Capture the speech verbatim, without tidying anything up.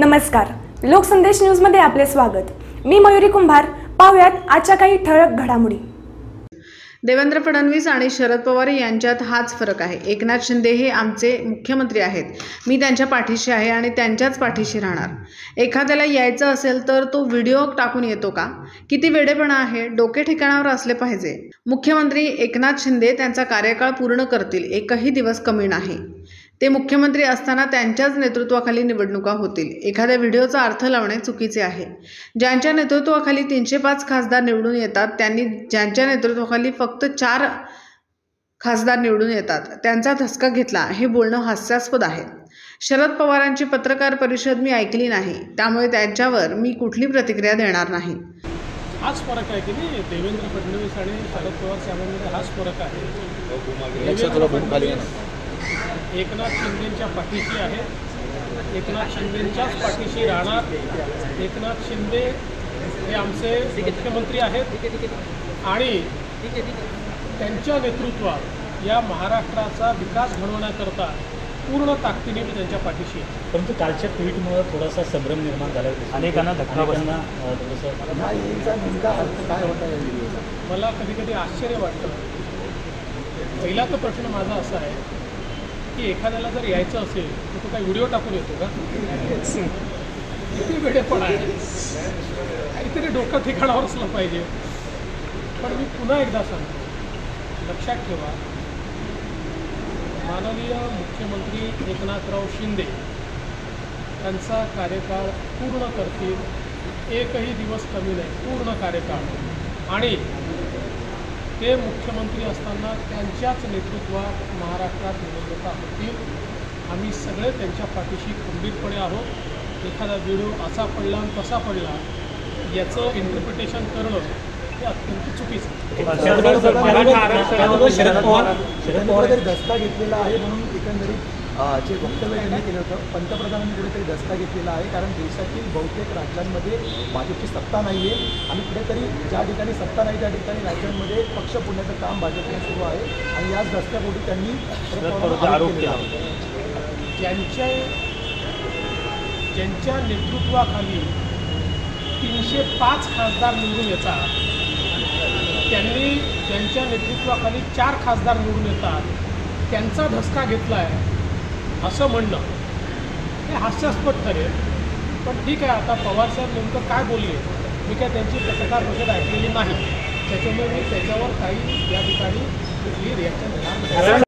नमस्कार, लोकसंदेश न्यूज मध्ये आपले स्वागत। मी मयुरी कुंभार। पाहुयात आजच्या काही ठळक घडामोडी। देवेंद्र फडणवीस आणि शरद पवार यांच्यात हाच फरक आहे। एकनाथ शिंदे हे आमचे मुख्यमंत्री आहेत, मी त्यांच्या पाठीशी आहे आणि त्यांच्याच पाठीशी राहणार। एखाद्याला यायचं असेल तर तो व्हिडिओ टाकून येतो का? किती वेडेपणा आहे, डोके ठिकाणावर असले पाहिजे। मुख्यमंत्री एकनाथ शिंदे त्यांचा कार्यकाळ पूर्ण करतील, एकही दिवस कमी नाही। ते मुख्यमंत्री असताना त्यांच्याच नेतृत्वाखाली निवडणुका होतील। एखाद्या व्हिडिओचा अर्थ लावणे चुकीचे आहे। ज्यांच्या नेतृत्वाखाली तीनशे पाच खासदार निवडून येतात, त्यांनी ज्यांच्या नेतृत्वाखाली फक्त चार खासदार निवडून येतात त्यांचा धसका घेतला, हे बोलणं हास्यास्पद आहे। शरद पवारांची पत्रकार परिषद मी ऐकली नाही, त्यामुळे त्यांच्यावर मी कुठली प्रतिक्रिया देणार नाही। हाच फरक आहे की नाही, देवेंद्र फडणवीस आणि शरद पवार साहेबांमध्ये हाच फरक आहे। एकनाथ शिंदेच्या पाठीशी आहे, एकनाथ शिंदेच्याच पाठीशी राहणार। एकनाथ शिंदे हे आमचे मुख्यमंत्री आहेत आणि त्यांच्या नेतृत्वात या महाराष्ट्राचा विकास घडवण्याकरता पूर्ण ताकदीने मी त्यांच्या पाठीशी आहे। परंतु कालच्या ट्विटमुळे थोडासा संभ्रम निर्माण झाला, अनेकांना धक्का बसला। काय होतं मला कधी कधी आश्चर्य वाटतं। पहिला तर प्रश्न माझा असा आहे की एखाद्याला जर यायचं असेल तर तो काही व्हिडिओ टाकून येतो का? किती वेडेपण आहे, काहीतरी डोकं ठिकाणावर असलं पाहिजे। पण मी पुन्हा एकदा सांगतो, लक्षात ठेवा, माननीय मुख्यमंत्री एकनाथराव शिंदे त्यांचा कार्यकाळ पूर्ण करतील, एकही दिवस कमी नाही, पूर्ण कार्यकाळ। आणि ते मुख्यमंत्री असताना त्यांच्याच नेतृत्वात महाराष्ट्रात निवडणुका होतील। आम्ही सगळे त्यांच्या पाठीशी खंबीरपणे आहोत। एखादा व्हिडिओ असा पडला आणि तसा पडला याचं इंटरप्रिटेशन करणं हे अत्यंत चुकीचं आहे। शरद पवार दसका घेतलेला आहे म्हणून एकंदरीत जे वक्तव्य त्यांनी केलं होतं, पंतप्रधानांनी कुठेतरी दसका घेतलेला आहे, कारण देशातील बहुतेक राज्यांमध्ये भाजपची सत्ता नाही आहे आणि कुठेतरी ज्या ठिकाणी सत्ता नाही त्या ठिकाणी राज्यांमध्ये पक्ष फोडण्याचं काम भाजपने सुरू आहे आणि याच दसक्यापोटी त्यांनी आरोप केला। ज्यांच्या ज्यांच्या नेतृत्वाखाली तीनशे पाच खासदार निवडून येतात, त्यांनी ज्यांच्या नेतृत्वाखाली चार खासदार निवडून येतात त्यांचा धसका घेतला आहे असं म्हणणं हे हास्यास्पद ठरेल। पण ठीक आहे, आता पवारसाहेब नेमकं काय बोलले, मी काय त्यांची पत्रकार परिषद ऐकलेली नाही, त्याच्यामुळे मी त्याच्यावर काही या ठिकाणी कुठली रिॲक्शन देणार नाही।